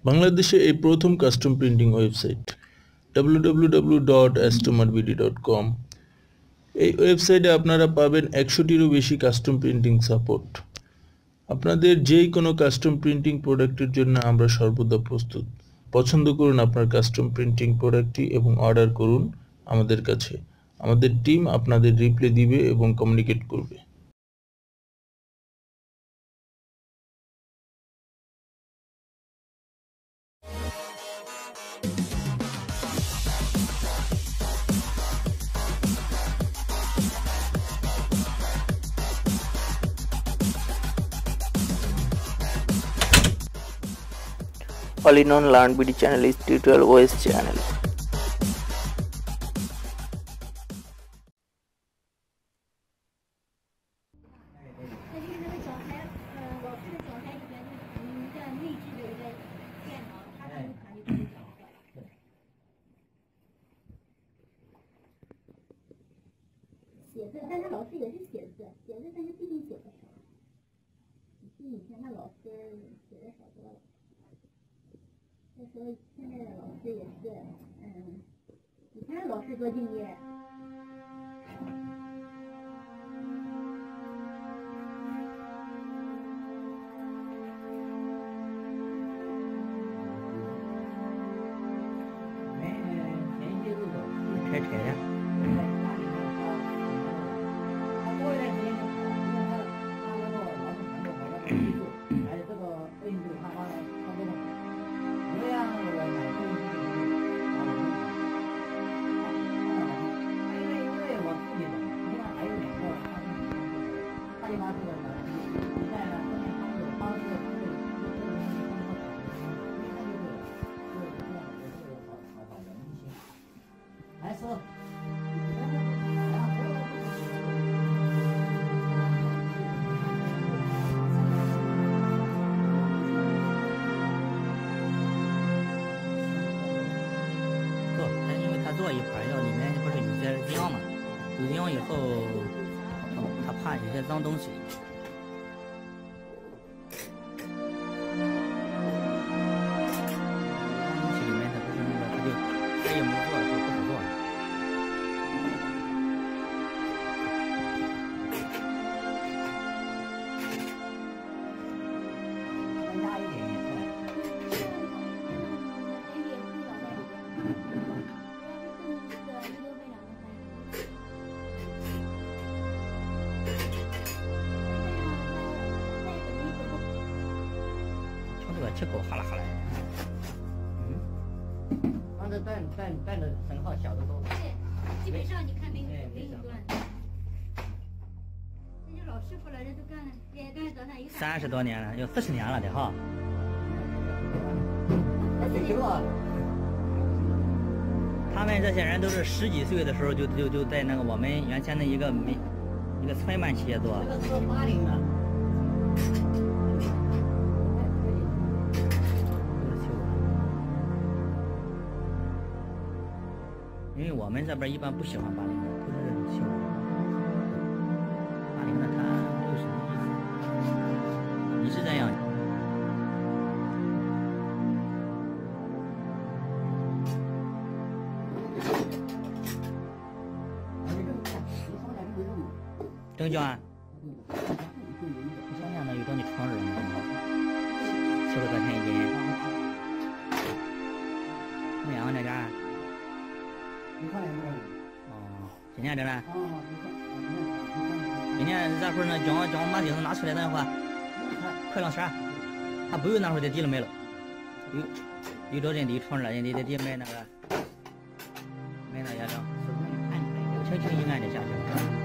বাংলাদেশে এই প্রথম কাস্টম প্রিন্টিং ওয়েবসাইট www.astomerbd.com। এই ওয়েবসাইটে আপনারা পাবেন 100টিরও বেশি কাস্টম প্রিন্টিং সাপোর্ট। আপনাদের যেই কোনো কাস্টম প্রিন্টিং প্রোডাক্টের জন্য আমরা সর্বদা প্রস্তুত। পছন্দ করুন আপনার কাস্টম প্রিন্টিং প্রোডাক্টটি এবং অর্ডার করুন আমাদের কাছে। আমাদের টিম আপনাদের রিপ্লাই দিবে এবং কমিউনিকেট করবে। All-in-one Learn BD channel is tutorial OS channel. 所以现在的老师也是，以前的老师多敬业。 拆拆呀。做一盘药里面不是有些营养嘛，有营养以后，他怕有些脏东西。东西里面它不是那个，它就它也没做了，就不好做了。大一点也出来。吃口哈啦哈啦，它的蛋的损耗小得多。对， 基本上你看没有断。那就老师傅了，人都干了，也干早上一 30多年了，有40年了得哈。他们这些人都是10几岁的时候就在那个我们原先的一个村办企业做。这个是80的。因为我们这边一般不喜欢80的，都是修80的，它没有什么意思。你是这样。郑娟，你想想那有多你床人呢？7块多钱一斤。没养那家。哦，今年这呢？今年这会儿呢，将我妈就是拿出来的话，快2十，还不有那会儿的地了没了，有这人地床了，人家的地买那个也成，轻轻一按就下去了。